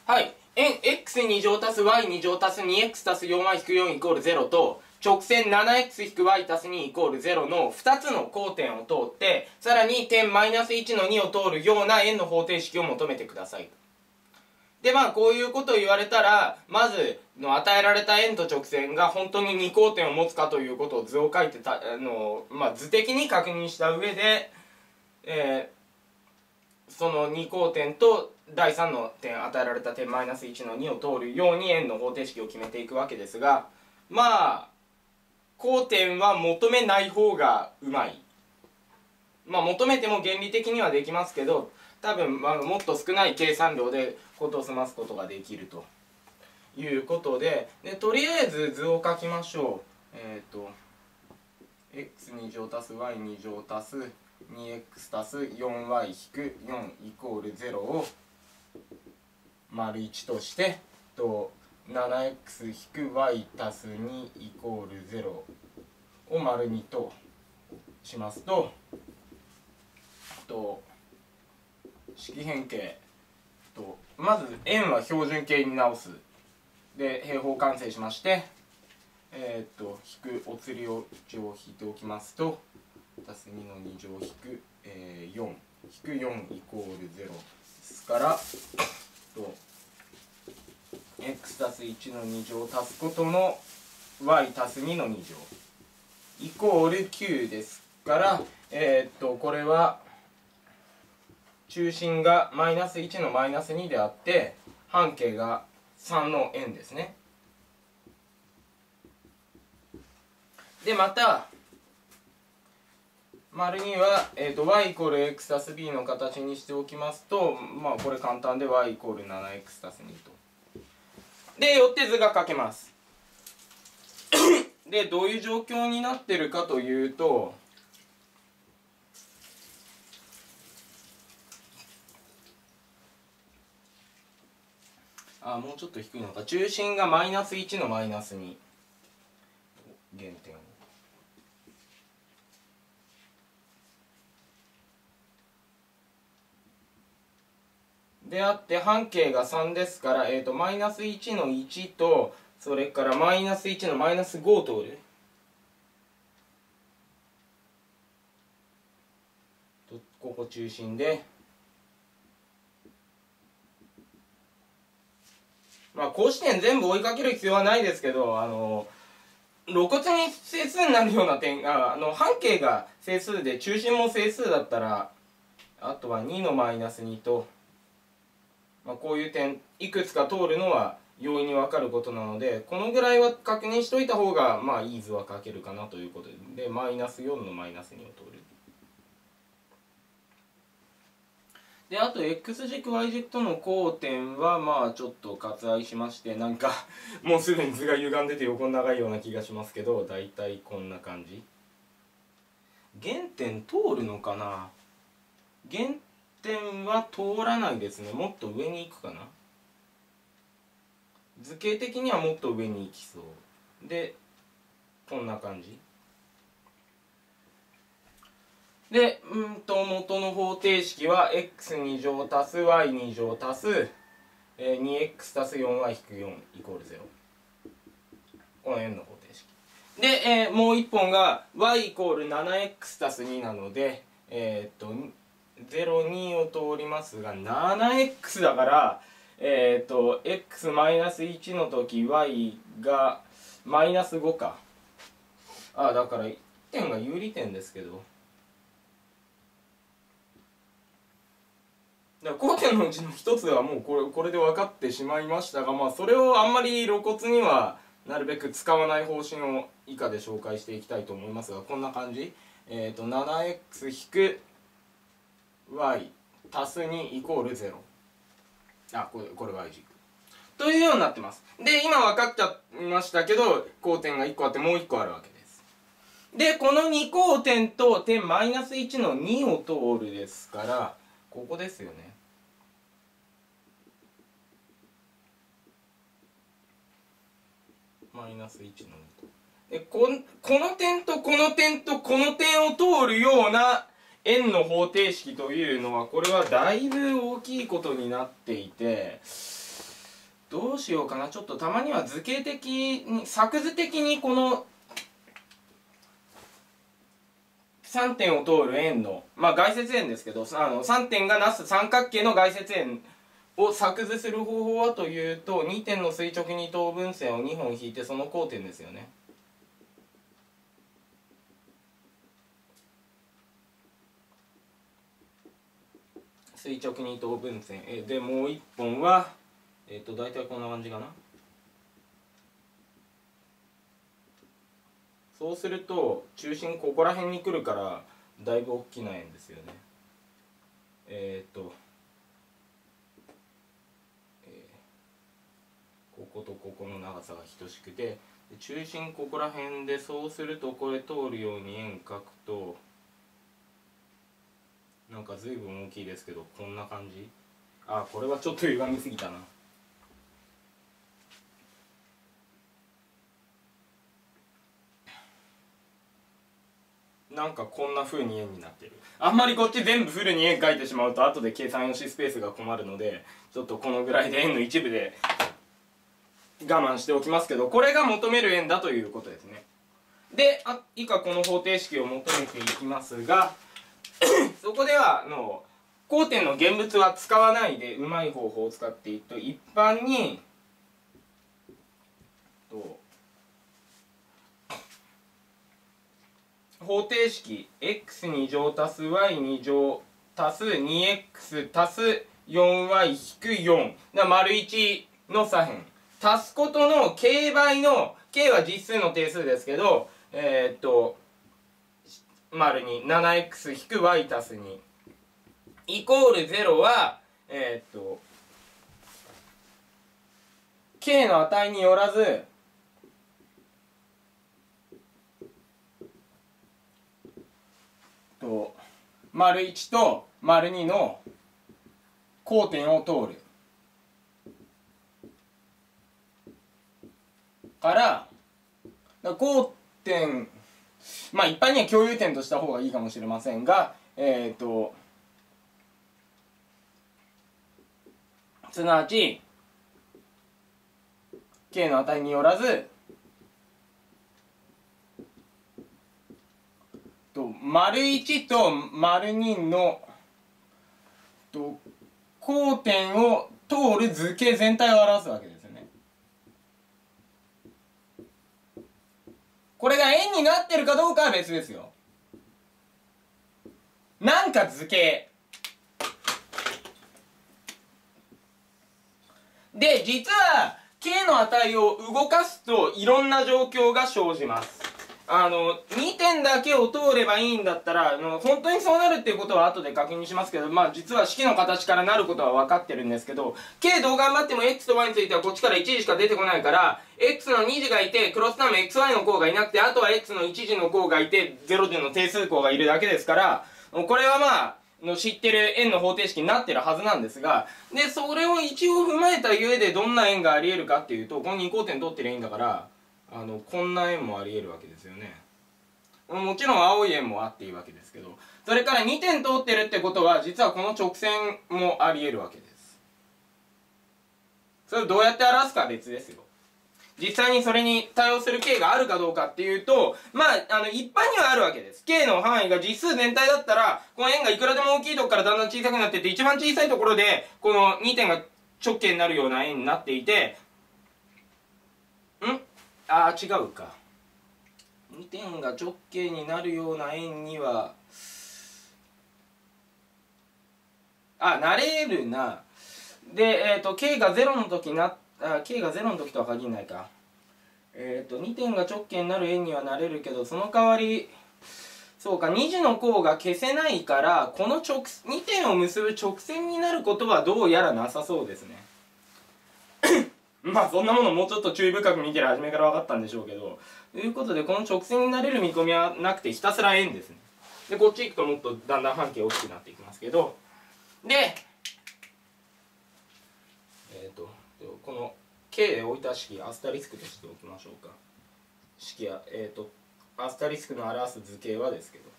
はい。円 x2 乗足す y2 乗足す 2x 足す 4y-4 イコール0と、直線 7x-y 足す2イコール0の2つの交点を通って、さらに点 -1 の2を通るような円の方程式を求めてください。で、こういうことを言われたら、まず、与えられた円と直線が本当に2交点を持つかということを図を書いて図的に確認した上で、その2交点と第3の点、与えられた点 -1 の2を通るように円の方程式を決めていくわけですが、交点は求めない方がうまい。求めても原理的にはできますけど、多分、もっと少ない計算量で事を済ますことができるということで、とりあえず図を書きましょう。x2 乗足す y2 乗足す 2x 足す 4y-4 イコール0を丸1として、7x-y 足す2イコール0を丸2としますと、式変形まず円は標準形に直す。で、平方完成しまして、引くお釣りを一応引いておきますと、足す2の2乗引く、4引く4イコール0ですから、x 足す1の2乗足すことの y 足す2の2乗イコール9ですから、これは中心が-1の-2であって、半径が3の円ですね。で、また、丸2は、y イコール x 足す b の形にしておきますと、これ簡単で y イコール 7x 足す2と。で、よって図が書けます。で、どういう状況になってるかというと、もうちょっと低いのか。中心が-1の-2。原点を。であって、半径が3ですから、-1の1と、それから-1の-5を通る。ここ中心で、格子点全部追いかける必要はないですけど、露骨に整数になるような点が、半径が整数で中心も整数だったら、あとは2の-2と、こういう点いくつか通るのは容易に分かることなので、このぐらいは確認しといた方がいい図は書けるかなということで、-4の-2を通る。で、あと x 軸 y 軸との交点はちょっと割愛しまして、もうすでに図が歪んでて横長いような気がしますけど、だいたいこんな感じ。原点通るのかな。原点は通らないですね。もっと上に行くかな。図形的にはもっと上に行きそうで、こんな感じで、元の方程式は x2 乗足す y2 乗足す 2x 足す 4y-4 イコール0。この円の方程式で、もう一本が y イコール 7x 足す2なので、0、2を通りますが 7x だから、x-1 の時 y が-5か。だから1点が有利点ですけど、交点のうちの一つはもうこれで分かってしまいましたが、それをあんまり露骨にはなるべく使わない方針を以下で紹介していきたいと思いますが、こんな感じ。7x-y 足す2イコール0。これ y 軸。というようになってます。で、今分かっちゃいましたけど、交点が1個あってもう1個あるわけです。で、この2交点と点-1の2を通るですから、ここですよね。-1の2と。で、この点とこの点とこの点を通るような円の方程式というのは、これはだいぶ大きいことになっていて、 どうしようかな。ちょっとたまには図形的に作図的にこの3点を通る円のまあ外接円ですけど、3点がなす三角形の外接円を作図する方法はというと、2点の垂直二等分線を2本引いてその交点ですよね。垂直二等分線で、もう1本は大体こんな感じかな。そうすると中心ここら辺に来るからだいぶ大きな円ですよね。こことここの長さが等しくて、中心ここら辺で、そうするとこれ通るように円描くとなんか随分大きいですけど、こんな感じ。これはちょっと歪みすぎたな。なんかこんな風に円になってる。あんまりこっち全部フルに円描いてしまうと後で計算用紙スペースが困るので、ちょっとこのぐらいで円の一部で我慢しておきますけど、これが求める円だということですね。で、以下この方程式を求めていきますがそこでは交点の現物は使わないでうまい方法を使っていくと、一般に方程式 x2 乗足す y2 乗足す 2x 足す 4y-4 丸1の左辺足すことの k 倍の k は実数の定数ですけど丸2 7x-y 足す2イコール0はk の値によらず丸1と丸2の交点を通るから交点、まあ一般には共有点とした方がいいかもしれませんがすなわち k の値によらず丸1と丸2の交点を通る図形全体を表すわけですよね。これが円になってるかどうかは別ですよ。なんか図形で、実は k の値を動かすといろんな状況が生じます。2点だけを通ればいいんだったら本当にそうなるっていうことは後で確認しますけど、まあ実は式の形からなることは分かってるんですけど、 k どう頑張っても x と y についてはこっちから1次しか出てこないから、 x の2次がいてクロスターム xy の項がいなくて、あとは x の1次の項がいて0での定数項がいるだけですから、これはまあ知ってる円の方程式になってるはずなんですが、でそれを一応踏まえた上でどんな円がありえるかっていうと、この二項点取ってりゃいいんだからこんな円もありえるわけですよね。もちろん青い円もあっていいわけですけど、それから2点通ってるってことは実はこの直線もありえるわけです。それをどうやって表すかは別ですよ。実際にそれに対応する k があるかどうかっていうと、まあ一般にはあるわけです。 k の範囲が実数全体だったら、この円がいくらでも大きいとこからだんだん小さくなっていって、一番小さいところでこの2点が直径になるような円になっていて、違うか、2点が直径になるような円にはなれるな。でk が0の時k が0の時とは限らないか。2点が直径になる円にはなれるけど、その代わりそうか、2次の項が消せないから、この2点を結ぶ直線になることはどうやらなさそうですねまあそんなものもうちょっと注意深く見てる初めから分かったんでしょうけど、ということでこの直線になれる見込みはなくてひたすら円ですね。でこっち行くともっとだんだん半径大きくなっていきますけど、でこの k で置いた式アスタリスクとしておきましょうか。式はアスタリスクの表す図形はですけど、